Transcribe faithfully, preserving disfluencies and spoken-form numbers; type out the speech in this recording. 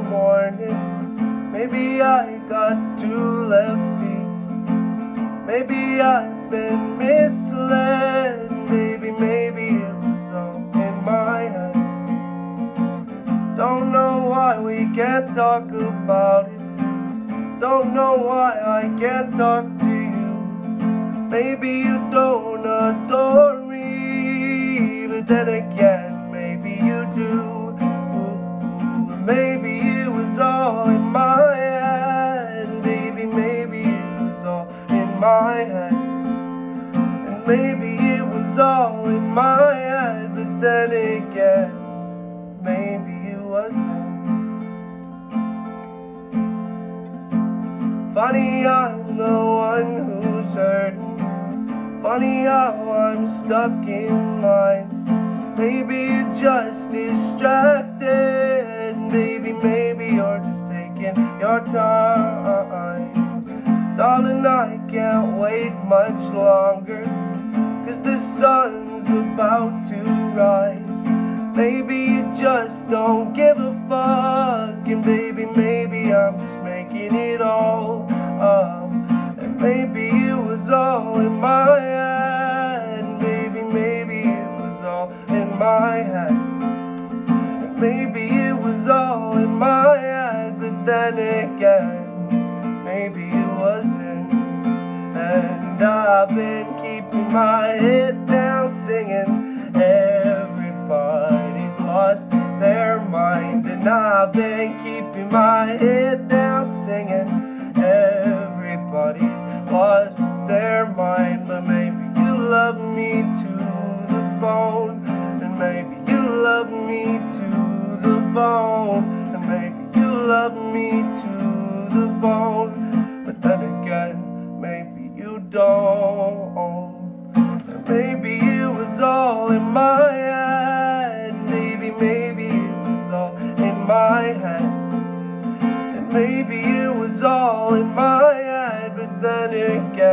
morning. Maybe I got two left feet. Maybe I've been misled. Maybe, maybe it was all in my head. Don't know why we can't talk about it. Don't know why I can't talk to you. Maybe you don't adore me, but then again, maybe you do. Ooh, maybe it was all in my head. Baby, maybe it was all in my head. And maybe it was all in my head, but then again, maybe it wasn't. Funny, I'm the one who's hurting. Funny how I'm stuck in mine. Maybe you're just distracted. Maybe, maybe you're just taking your time. Darling, I can't wait much longer, 'cause the sun's about to rise. Maybe you just don't give a fuck. And baby, maybe I'm just making it all up. And maybe it was all in my head. Maybe, maybe it was all in my head. And maybe it was all in my head, but then again, maybe it wasn't. And I've been keeping my head down singing, everybody's lost their mind. And I've been keeping my head down singing, everybody's lost their mind. But maybe you love me to the bone, and maybe you love me to the bone, and maybe you love me to the bone, but then again, maybe you don't. And maybe it was all in my head. Maybe, maybe it was all in my head. And maybe it was all in my head, but then again,